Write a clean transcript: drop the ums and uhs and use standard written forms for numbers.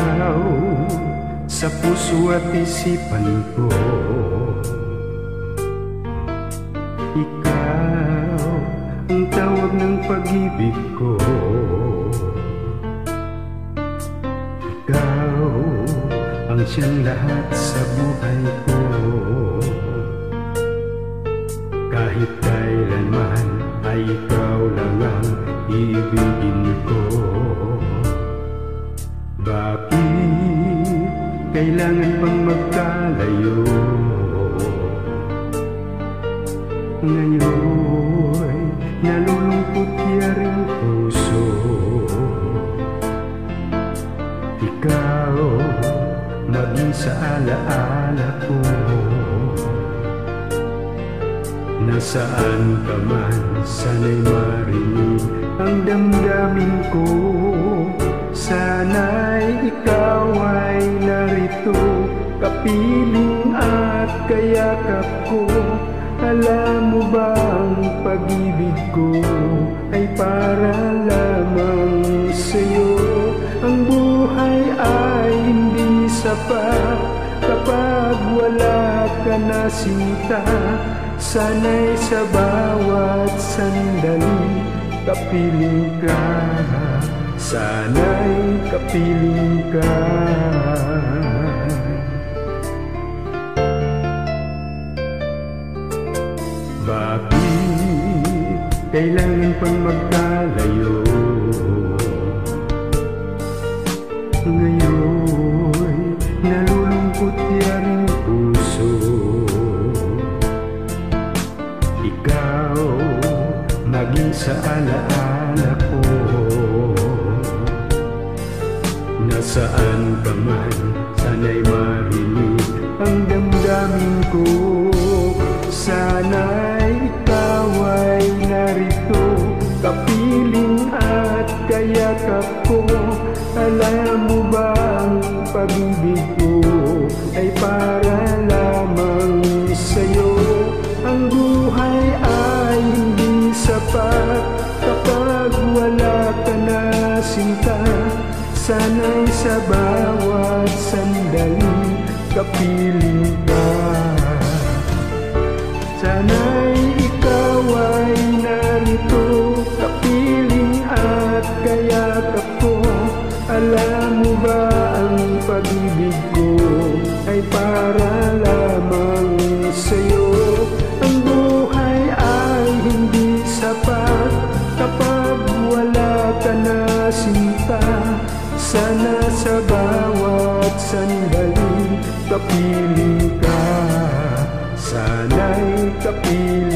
Ikaw sa puso at isipan ko, ikaw ang tawag ng pag-ibig ko. Ikaw ang siyang lahat sa buhay ko. Kahit kailanman ay ikaw lang ang ibigin ko. Bakit kailangan pang magkalayo? Ngayon nalulungkot yaring puso. Ikaw maging sa alaala ko. Nasaan ka man, sana'y marinig ang damdamin ko. Sana'y ikaw ay narito, kapiling at kayakap ko. Alam mo ba ang pag-ibig ko ay para lamang sa'yo? Ang buhay ay hindi sapat kapag wala ka na sinta. Sana'y sa bawat sandali kapiling ka. Sana'y kapiling ka. Bakit kailangan pang magkalayo? Ngayon nalulungkot yaring puso. Ikaw maging sa alaala ko. Nasaan ka man, sana'y marinig ang damdamin ko. Sana'y ikaw ay narito, kapiling at kayakap ko. Alam mo ba ang pag-ibig ko ay para lamang sa'yo? Ang buhay ay hindi sapat kapag wala ka na sinta. Sana'y sa bawat sandali kapiling ka. Sana'y ikaw ay narito, kapiling at kayakap ko. Alam mo ba ang pag-ibig ko ay para lamang sa'yo? Ang buhay ay hindi sapat kapag wala ka na sinta. Sana sa bawat sandali kapiling ka. Sana'y kapiling